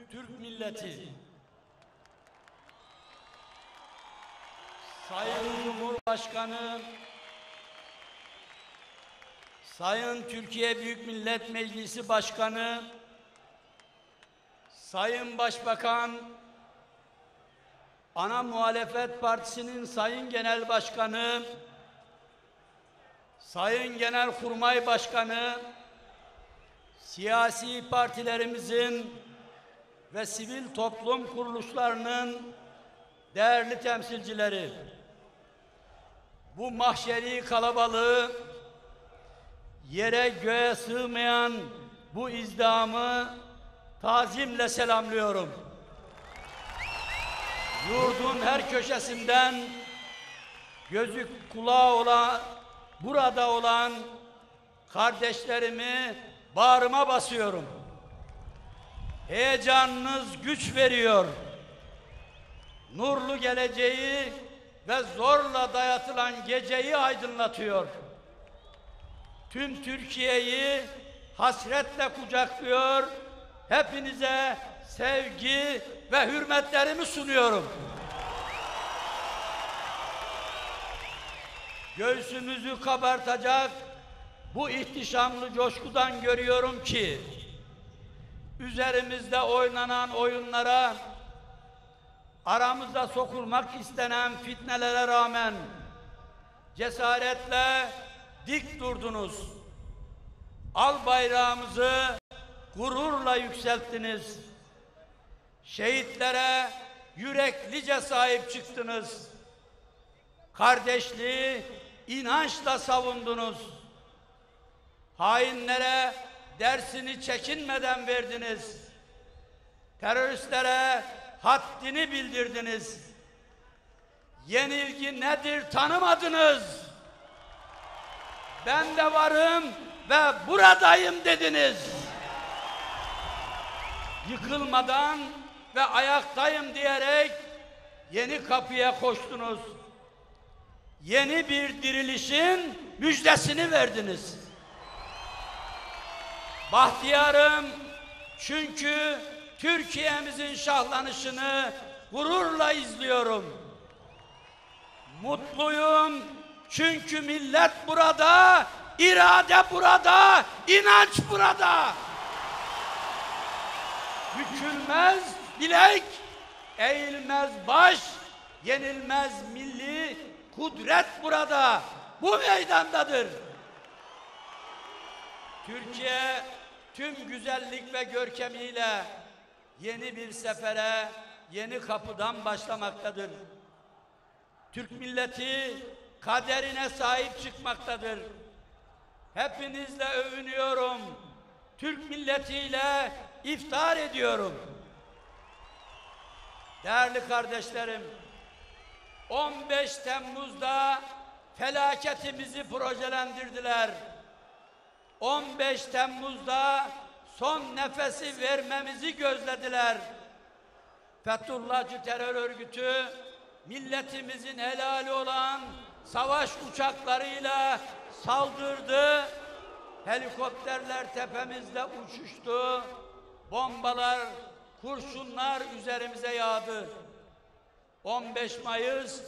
Türk milleti, Sayın Cumhurbaşkanı, Sayın Türkiye Büyük Millet Meclisi Başkanı, Sayın Başbakan, Ana Muhalefet Partisi'nin Sayın Genel Başkanı, Sayın Genelkurmay Başkanı, siyasi partilerimizin ve sivil toplum kuruluşlarının değerli temsilcileri, bu mahşeri kalabalığı, yere göğe sığmayan bu izdihamı tazimle selamlıyorum. Yurdun her köşesinden gözü kulağı burada olan kardeşlerimi bağrıma basıyorum. Heyecanınız güç veriyor. Nurlu geleceği ve zorla dayatılan geceyi aydınlatıyor. Tüm Türkiye'yi hasretle kucaklıyor. Hepinize sevgi ve hürmetlerimi sunuyorum. Göğsümüzü kabartacak bu ihtişamlı coşkudan görüyorum ki, üzerimizde oynanan oyunlara, aramıza sokulmak istenen fitnelere rağmen cesaretle dik durdunuz. Al bayrağımızı gururla yükselttiniz. Şehitlere yüreklice sahip çıktınız. Kardeşliği inançla savundunuz. Hainlere dersini çekinmeden verdiniz. Teröristlere haddini bildirdiniz. Yenilgi nedir tanımadınız. Ben de varım ve buradayım dediniz. Yıkılmadan ve ayaktayım diyerek yeni kapıya koştunuz. Yeni bir dirilişin müjdesini verdiniz. Bahtiyarım çünkü Türkiye'mizin şahlanışını gururla izliyorum. Mutluyum çünkü millet burada, irade burada, inanç burada. Bükülmez bilek, eğilmez baş, yenilmez milli kudret burada, bu meydandadır. Türkiye tüm güzellik ve görkemiyle yeni bir sefere, yeni kapıdan başlamaktadır. Türk milleti kaderine sahip çıkmaktadır. Hepinizle övünüyorum. Türk milletiyle iftar ediyorum. Değerli kardeşlerim, 15 Temmuz'da felaketimizi projelendirdiler. 15 Temmuz'da son nefesi vermemizi gözlediler. Fethullahçı terör örgütü milletimizin helali olan savaş uçaklarıyla saldırdı. Helikopterler tepemizde uçuştu. Bombalar, kurşunlar üzerimize yağdı. 15 Mayıs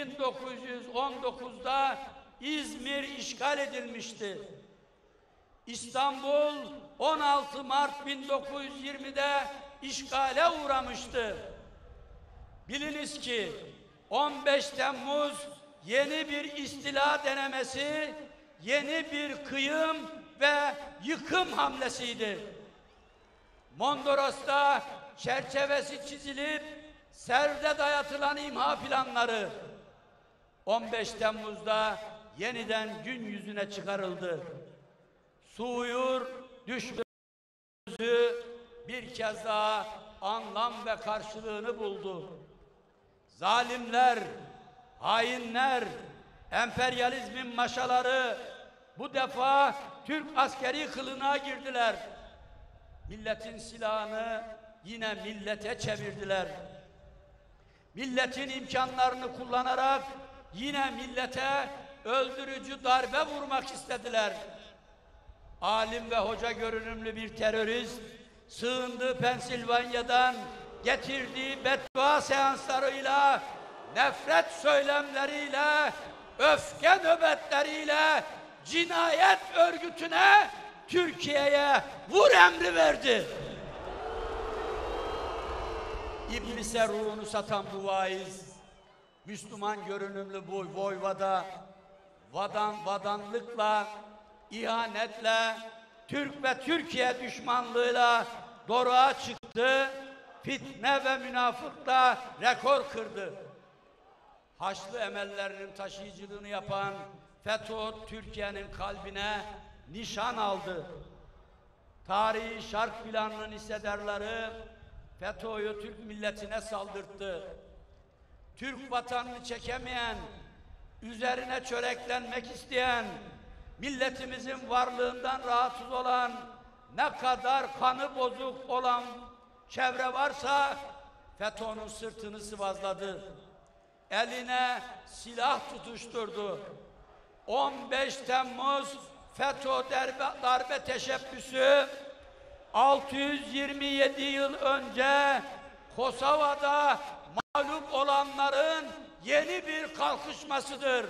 1919'da İzmir işgal edilmişti. İstanbul 16 Mart 1920'de işgale uğramıştı. Biliniz ki 15 Temmuz yeni bir istila denemesi, yeni bir kıyım ve yıkım hamlesiydi. Mondros'ta çerçevesi çizilip serde dayatılan imha planları 15 Temmuz'da yeniden gün yüzüne çıkarıldı. Suuyur düşmesi bir kez daha anlam ve karşılığını buldu. Zalimler, hainler, emperyalizmin maşaları bu defa Türk askeri kılığına girdiler. Milletin silahını yine millete çevirdiler. Milletin imkanlarını kullanarak yine millete öldürücü darbe vurmak istediler. Alim ve hoca görünümlü bir terörist sığındığı Pensilvanya'dan getirdiği beddua seanslarıyla, nefret söylemleriyle, öfke nöbetleriyle cinayet örgütüne Türkiye'ye vur emri verdi. İblise ruhunu satan bu vaiz, Müslüman görünümlü bu voyvoda, vadanlıkla, ihanetle, Türk ve Türkiye düşmanlığıyla doruğa çıktı, fitne ve münafıkla rekor kırdı. Haçlı emellerinin taşıyıcılığını yapan FETÖ, Türkiye'nin kalbine nişan aldı. Tarihi şark planının hissedarları FETÖ'yü Türk milletine saldırttı. Türk vatanını çekemeyen, üzerine çöreklenmek isteyen, milletimizin varlığından rahatsız olan, ne kadar kanı bozuk olan çevre varsa FETÖ'nün sırtını sıvazladı. Eline silah tutuşturdu. 15 Temmuz FETÖ darbe teşebbüsü 627 yıl önce Kosova'da mağlup olanların yeni bir kalkışmasıdır.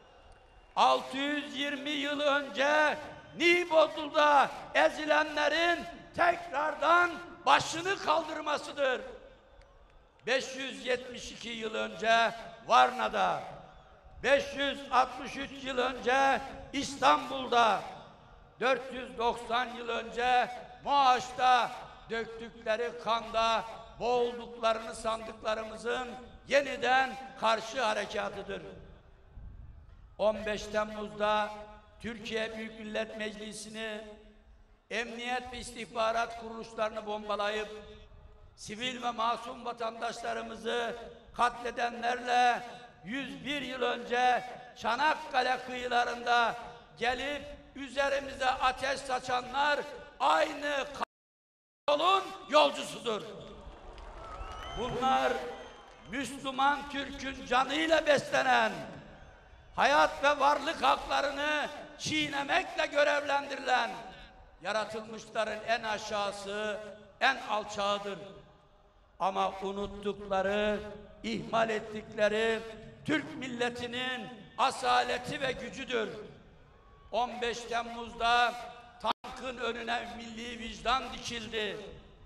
620 yıl önce Nibolu'da ezilenlerin tekrardan başını kaldırmasıdır. 572 yıl önce Varna'da, 563 yıl önce İstanbul'da, 490 yıl önce Moğaş'ta döktükleri kanda boğulduklarını sandıklarımızın yeniden karşı harekatıdır. 15 Temmuz'da Türkiye Büyük Millet Meclisi'ni, emniyet ve istihbarat kuruluşlarını bombalayıp sivil ve masum vatandaşlarımızı katledenlerle 101 yıl önce Çanakkale kıyılarında gelip üzerimize ateş saçanlar aynı yolun yolcusudur. Bunlar Müslüman Türk'ün canıyla beslenen, hayat ve varlık haklarını çiğnemekle görevlendirilen yaratılmışların en aşağısı, en alçağıdır. Ama unuttukları, ihmal ettikleri Türk milletinin asaleti ve gücüdür. 15 Temmuz'da tankın önüne milli vicdan dikildi.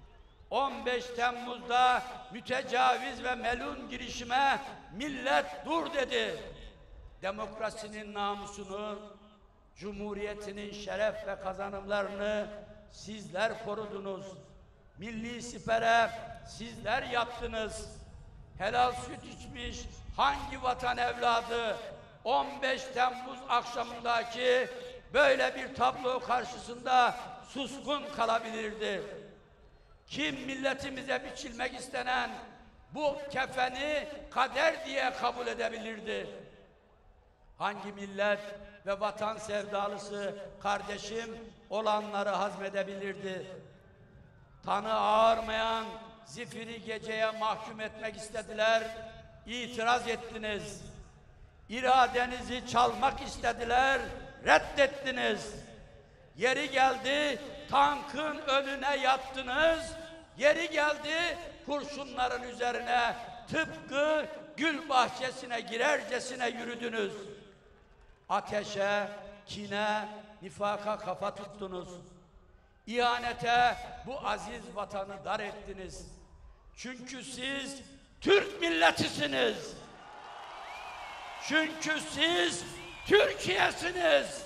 15 Temmuz'da mütecaviz ve melun girişime millet dur dedi. Demokrasinin namusunu, Cumhuriyetinin şeref ve kazanımlarını sizler korudunuz. Milli sipere sizler yaptınız. Helal süt içmiş hangi vatan evladı 15 Temmuz akşamındaki böyle bir tablo karşısında suskun kalabilirdi? Kim milletimize biçilmek istenen bu kefeni kader diye kabul edebilirdi? Hangi millet ve vatan sevdalısı kardeşim olanları hazmedebilirdi? Tanı ağarmayan zifiri geceye mahkum etmek istediler, itiraz ettiniz. İradenizi çalmak istediler, reddettiniz. Yeri geldi tankın önüne yattınız, yeri geldi kurşunların üzerine tıpkı gül bahçesine girercesine yürüdünüz. Ateşe, kine, nifaka kafa tuttunuz. İhanete bu aziz vatanı dar ettiniz. Çünkü siz Türk milletisiniz. Çünkü siz Türkiye'siniz.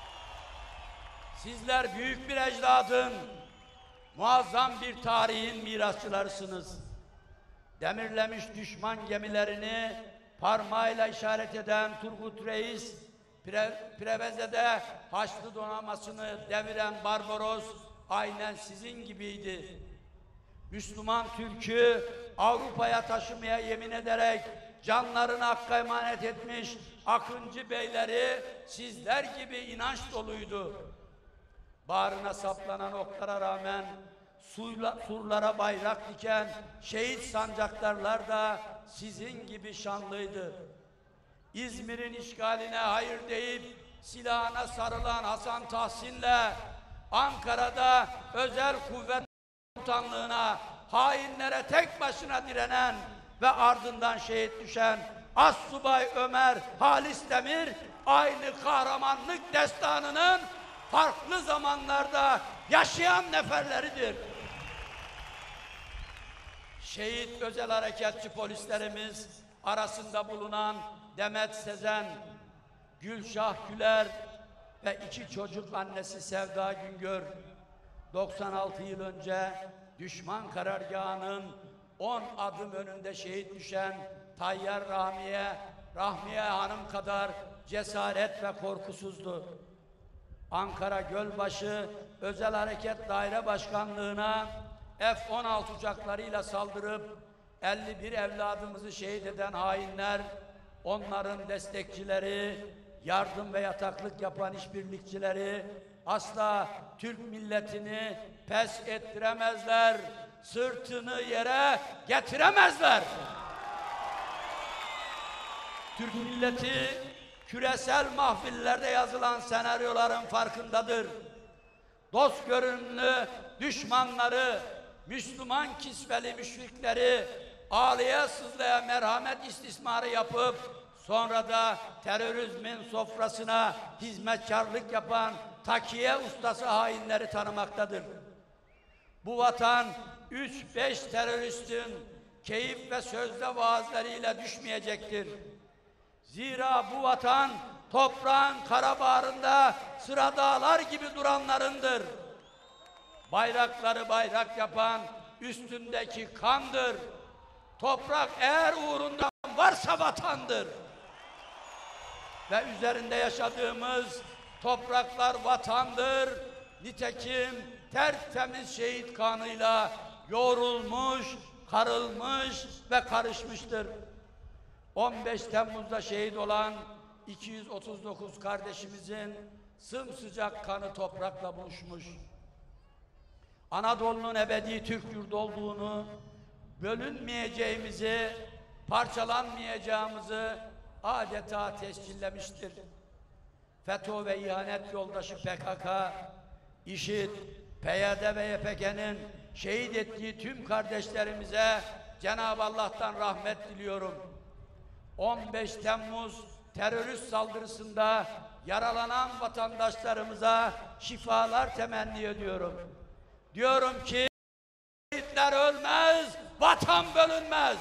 Sizler büyük bir ecdadın, muazzam bir tarihin mirasçılarısınız. Demirlemiş düşman gemilerini parmağıyla işaret eden Turgut Reis, Preveze'de Haçlı donanmasını deviren Barbaros aynen sizin gibiydi. Müslüman Türk'ü Avrupa'ya taşımaya yemin ederek canlarını Hakk'a emanet etmiş Akıncı beyleri sizler gibi inanç doluydu. Bağrına saplanan oklara rağmen surlara bayrak diken şehit sancaktarlar da sizin gibi şanlıydı. İzmir'in işgaline hayır deyip silahına sarılan Hasan Tahsin'le Ankara'da özel kuvvet komutanlığına hainlere tek başına direnen ve ardından şehit düşen Assubay Ömer Halis Demir aynı kahramanlık destanının farklı zamanlarda yaşayan neferleridir. Şehit özel harekatçı polislerimiz arasında bulunan Demet Sezen, Gülşah Güler ve 2 çocuk annesi Sevda Güngör, 96 yıl önce düşman karargahının 10 adım önünde şehit düşen Tayyar Rahmiye Hanım kadar cesaret ve korkusuzdu. Ankara Gölbaşı Özel Hareket Daire Başkanlığı'na F-16 uçaklarıyla saldırıp 51 evladımızı şehit eden hainler, onların destekçileri, yardım ve yataklık yapan işbirlikçileri asla Türk milletini pes ettiremezler, sırtını yere getiremezler. Türk milleti küresel mahfillerde yazılan senaryoların farkındadır. Dost görünümlü düşmanları, Müslüman kisveli müşrikleri ağlaya sızlaya merhamet istismarı yapıp sonra da terörizmin sofrasına hizmetkarlık yapan takiye ustası hainleri tanımaktadır. Bu vatan 3-5 teröristin keyif ve sözde vaazlarıyla düşmeyecektir. Zira bu vatan toprağın kara bağrında sıra dağlar gibi duranlarındır. Bayrakları bayrak yapan üstündeki kandır. Toprak eğer uğrunda varsa vatandır. Ve üzerinde yaşadığımız topraklar vatandır. Nitekim tertemiz şehit kanıyla yoğrulmuş, karılmış ve karışmıştır. 15 Temmuz'da şehit olan 239 kardeşimizin sımsıcak kanı toprakla buluşmuş. Anadolu'nun ebedi Türk yurdu olduğunu, bölünmeyeceğimizi, parçalanmayacağımızı adeta tescillemiştir. FETÖ ve ihanet yoldaşı PKK, IŞİD, PYD ve YPG'nin şehit ettiği tüm kardeşlerimize Cenab-ı Allah'tan rahmet diliyorum. 15 Temmuz terörist saldırısında yaralanan vatandaşlarımıza şifalar temenni ediyorum. Diyorum ki şehitler ölmez, vatan bölünmez.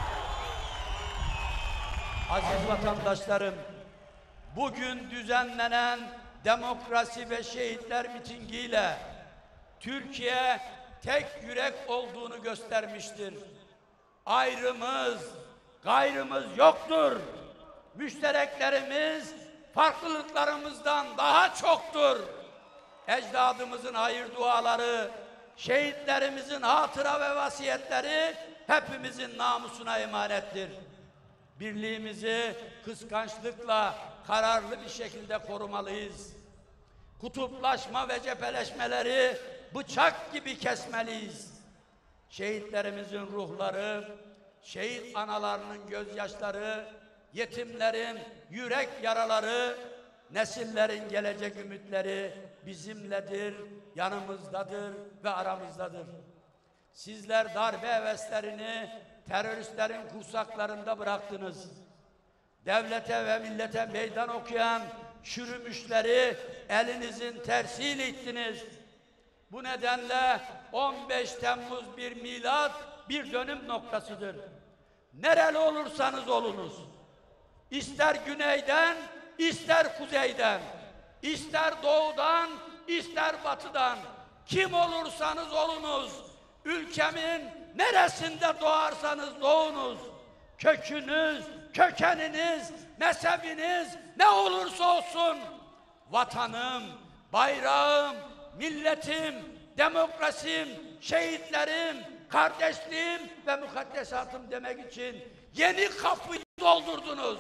Aziz vatandaşlarım, bugün düzenlenen demokrasi ve şehitler mitingiyle Türkiye tek yürek olduğunu göstermiştir. Ayrımız, gayrımız yoktur. Müştereklerimiz farklılıklarımızdan daha çoktur. Ecdadımızın hayır duaları, şehitlerimizin hatıra ve vasiyetleri hepimizin namusuna emanettir. Birliğimizi kıskançlıkla kararlı bir şekilde korumalıyız. Kutuplaşma ve cepheleşmeleri bıçak gibi kesmeliyiz. Şehitlerimizin ruhları, şehit analarının gözyaşları, yetimlerin yürek yaraları, nesillerin gelecek ümitleri bizimledir, yanımızdadır ve aramızdadır. Sizler darbe heveslerini teröristlerin kursaklarında bıraktınız. Devlete ve millete meydan okuyan çürümüşleri elinizin tersiyle ittiniz. Bu nedenle 15 Temmuz bir milat, bir dönüm noktasıdır. Nereli olursanız olunuz, ister güneyden, ister kuzeyden, ister doğudan, ister batıdan, kim olursanız olunuz, ülkemin neresinde doğarsanız doğunuz, kökünüz, kökeniniz, mezhebiniz ne olursa olsun, vatanım, bayrağım, milletim, demokrasim, şehitlerim, kardeşliğim ve mukaddesatım demek için yeni kapıyı doldurdunuz.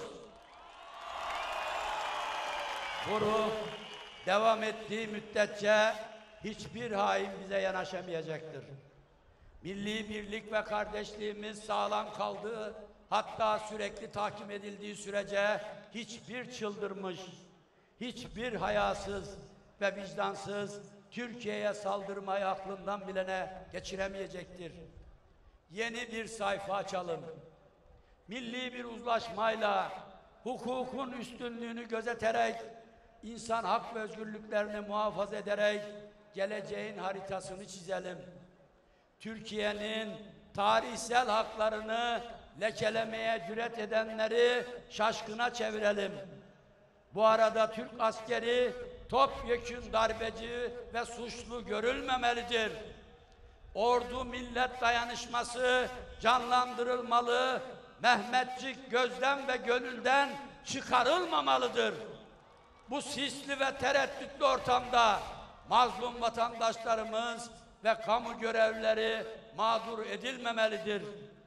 Bu ruh devam ettiği müddetçe hiçbir hain bize yanaşamayacaktır. Milli birlik ve kardeşliğimiz sağlam kaldığı, hatta sürekli tahkim edildiği sürece hiçbir çıldırmış, hiçbir hayasız ve vicdansız Türkiye'ye saldırmayı aklından bilene geçiremeyecektir. Yeni bir sayfa açalım. Milli bir uzlaşmayla, hukukun üstünlüğünü gözeterek, insan hak ve özgürlüklerini muhafaza ederek geleceğin haritasını çizelim. Türkiye'nin tarihsel haklarını lekelemeye cüret edenleri şaşkına çevirelim. Bu arada Türk askeri topyekün darbeci ve suçlu görülmemelidir. Ordu millet dayanışması canlandırılmalı, Mehmetçik gözden ve gönülden çıkarılmamalıdır. Bu sisli ve tereddütlü ortamda mazlum vatandaşlarımız ve kamu görevlileri mağdur edilmemelidir.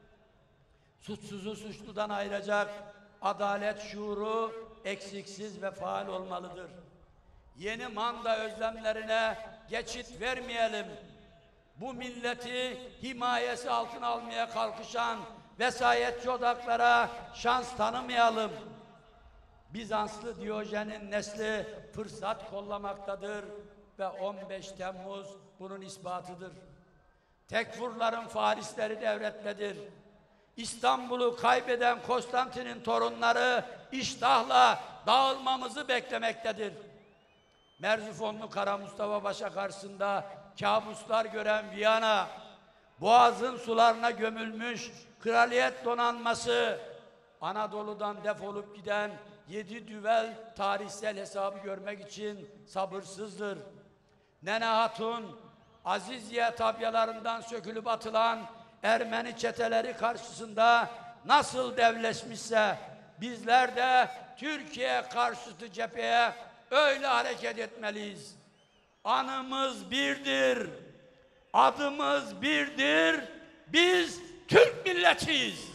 Suçsuzu suçludan ayıracak adalet şuuru eksiksiz ve faal olmalıdır. Yeni manda özlemlerine geçit vermeyelim. Bu milleti himayesi altına almaya kalkışan vesayetçi odaklara şans tanımayalım. Bizanslı Diyojen'in nesli fırsat kollamaktadır ve 15 Temmuz bunun ispatıdır. Tekfurların Farisleri devretmedir. İstanbul'u kaybeden Konstantin'in torunları iştahla dağılmamızı beklemektedir. Merzifonlu Kara Mustafa Paşa karşısında kabuslar gören Viyana, Boğaz'ın sularına gömülmüş kraliyet donanması, Anadolu'dan defolup giden 7 düvel tarihsel hesabı görmek için sabırsızdır. Nene Hatun, Aziziye tabyalarından sökülüp atılan Ermeni çeteleri karşısında nasıl devleşmişse bizler de Türkiye karşıtı cepheye öyle hareket etmeliyiz. Anımız birdir, adımız birdir, biz Türk milletiyiz.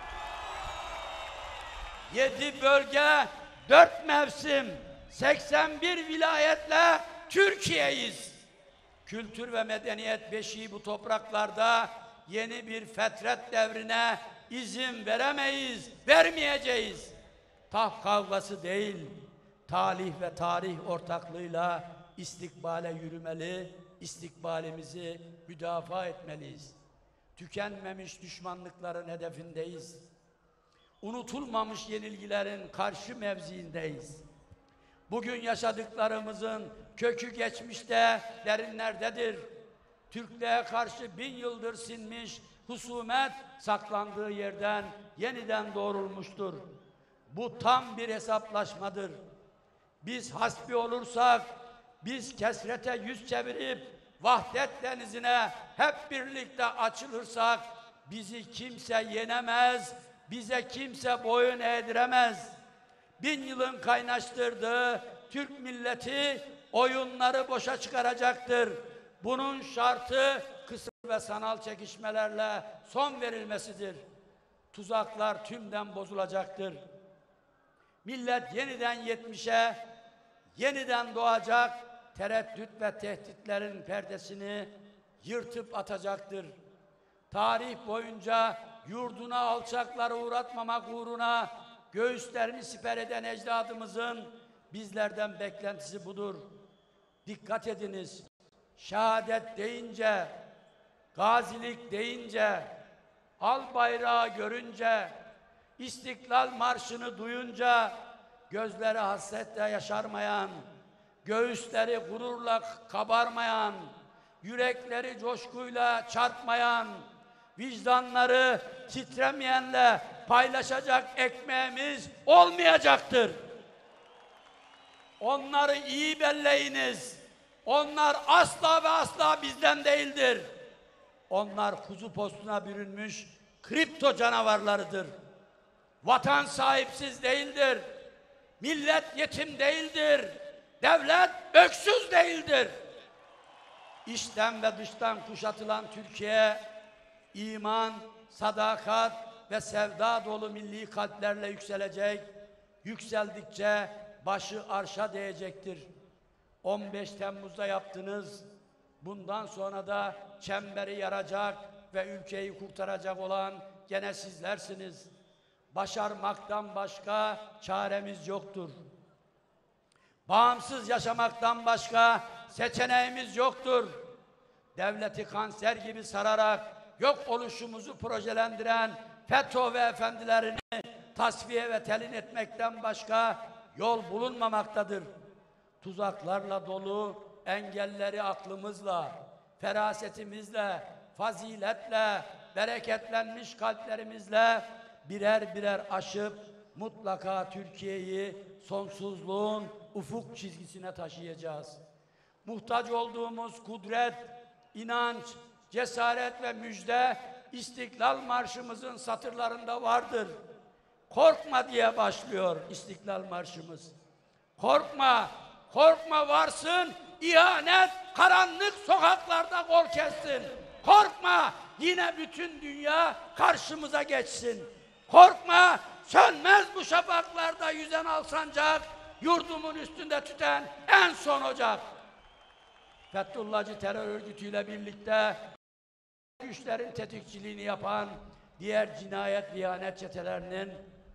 7 bölge, 4 mevsim, 81 vilayetle Türkiye'yiz. Kültür ve medeniyet beşiği bu topraklarda yeni bir fetret devrine izin veremeyiz, vermeyeceğiz. Taht kavgası değil, talih ve tarih ortaklığıyla istikbale yürümeli, istikbalimizi müdafaa etmeliyiz. Tükenmemiş düşmanlıkların hedefindeyiz. Unutulmamış yenilgilerin karşı mevziindeyiz. Bugün yaşadıklarımızın kökü geçmişte derinlerdedir. Türklüğe karşı 1000 yıldır sinmiş husumet saklandığı yerden yeniden doğrulmuştur. Bu tam bir hesaplaşmadır. Biz hasbi olursak, biz kesrete yüz çevirip vahdet denizine hep birlikte açılırsak bizi kimse yenemez, bize kimse boyun eğdiremez. 1000 yılın kaynaştırdığı Türk milleti oyunları boşa çıkaracaktır. Bunun şartı kısır ve sanal çekişmelerle son verilmesidir. Tuzaklar tümden bozulacaktır. Millet yeniden 70'e, yeniden doğacak, tereddüt ve tehditlerin perdesini yırtıp atacaktır. Tarih boyunca yurduna alçakları uğratmamak uğruna göğüslerini siper eden ecdadımızın bizlerden beklentisi budur. Dikkat ediniz, şehadet deyince, gazilik deyince, al bayrağı görünce, İstiklal Marşı'nı duyunca gözleri hasretle yaşarmayan, göğüsleri gururla kabarmayan, yürekleri coşkuyla çarpmayan, vicdanları titremeyenle paylaşacak ekmeğimiz olmayacaktır. Onları iyi belleyiniz. Onlar asla ve asla bizden değildir. Onlar kuzu postuna bürünmüş kripto canavarlarıdır. Vatan sahipsiz değildir. Millet yetim değildir. Devlet öksüz değildir. İçten ve dıştan kuşatılan Türkiye, iman, sadakat ve sevda dolu milli kalplerle yükselecek. Yükseldikçe başı arşa değecektir. 15 Temmuz'da yaptınız. Bundan sonra da çemberi yaracak ve ülkeyi kurtaracak olan gene sizlersiniz. Başarmaktan başka çaremiz yoktur. Bağımsız yaşamaktan başka seçeneğimiz yoktur. Devleti kanser gibi sararak yok oluşumuzu projelendiren FETÖ ve efendilerini tasfiye ve telin etmekten başka yol bulunmamaktadır. Tuzaklarla dolu engelleri aklımızla, ferasetimizle, faziletle, bereketlenmiş kalplerimizle birer birer aşıp mutlaka Türkiye'yi sonsuzluğun ufuk çizgisine taşıyacağız. Muhtaç olduğumuz kudret, inanç, cesaret ve müjde İstiklal Marşımızın satırlarında vardır. Korkma diye başlıyor İstiklal Marşımız. Korkma, korkma varsın, ihanet karanlık sokaklarda kol kessin. Korkma, yine bütün dünya karşımıza geçsin. Korkma, sönmez bu şafaklarda yüzen al sancak, yurdumun üstünde tüten en son ocak. Fethullahçı terör örgütüyle birlikte güçlerin tetikçiliğini yapan diğer cinayet ve ihanet çetelerinin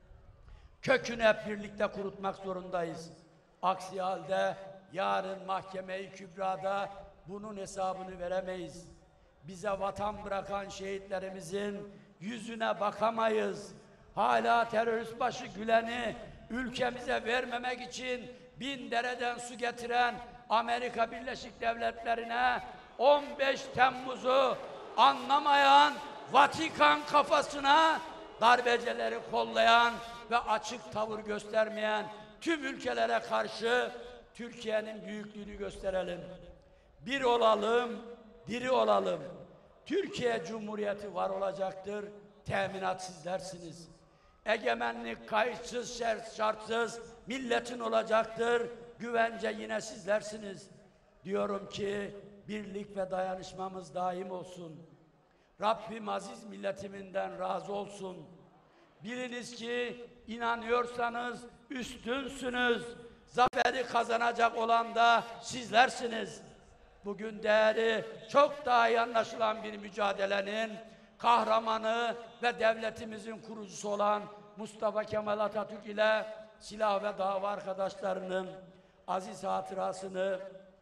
kökünü hep birlikte kurutmak zorundayız. Aksi halde yarın mahkeme-i kübrada bunun hesabını veremeyiz. Bize vatan bırakan şehitlerimizin yüzüne bakamayız. Hala terörist başı Gülen'i ülkemize vermemek için bin dereden su getiren Amerika Birleşik Devletleri'ne 15 Temmuz'u anlamayan Vatikan kafasına darbecileri kollayan ve açık tavır göstermeyen tüm ülkelere karşı Türkiye'nin büyüklüğünü gösterelim. Bir olalım, diri olalım. Türkiye Cumhuriyeti var olacaktır, teminat sizlersiniz. Egemenlik kayıtsız şartsız milletin olacaktır, güvence yine sizlersiniz. Diyorum ki birlik ve dayanışmamız daim olsun. Rabbim aziz milletiminden razı olsun. Biliniz ki inanıyorsanız üstünsünüz. Zaferi kazanacak olan da sizlersiniz. Bugün değeri çok daha iyi anlaşılan bir mücadelenin kahramanı ve devletimizin kurucusu olan Mustafa Kemal Atatürk ile silah ve dava arkadaşlarının aziz hatırasını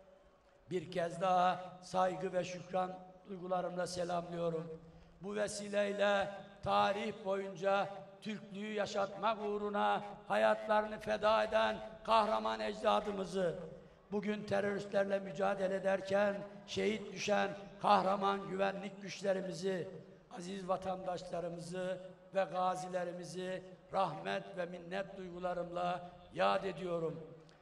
bir kez daha saygı ve şükran duygularımla selamlıyorum. Bu vesileyle tarih boyunca Türklüğü yaşatmak uğruna hayatlarını feda eden kahraman ecdadımızı, bugün teröristlerle mücadele ederken şehit düşen kahraman güvenlik güçlerimizi, aziz vatandaşlarımızı ve gazilerimizi rahmet ve minnet duygularımla yad ediyorum.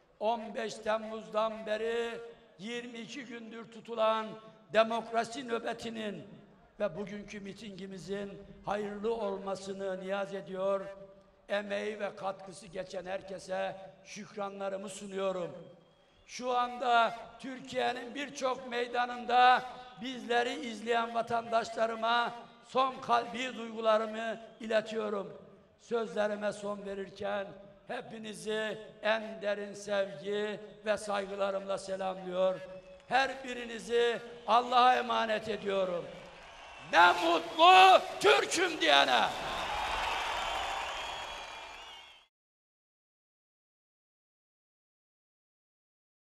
15 Temmuz'dan beri 22 gündür tutulan demokrasi nöbetinin ve bugünkü mitingimizin hayırlı olmasını niyaz ediyor. Emeği ve katkısı geçen herkese şükranlarımı sunuyorum. Şu anda Türkiye'nin birçok meydanında bizleri izleyen vatandaşlarıma son kalbi duygularımı iletiyorum. Sözlerime son verirken hepinizi en derin sevgi ve saygılarımla selamlıyor. Her birinizi Allah'a emanet ediyorum. Ne mutlu Türk'üm diyene.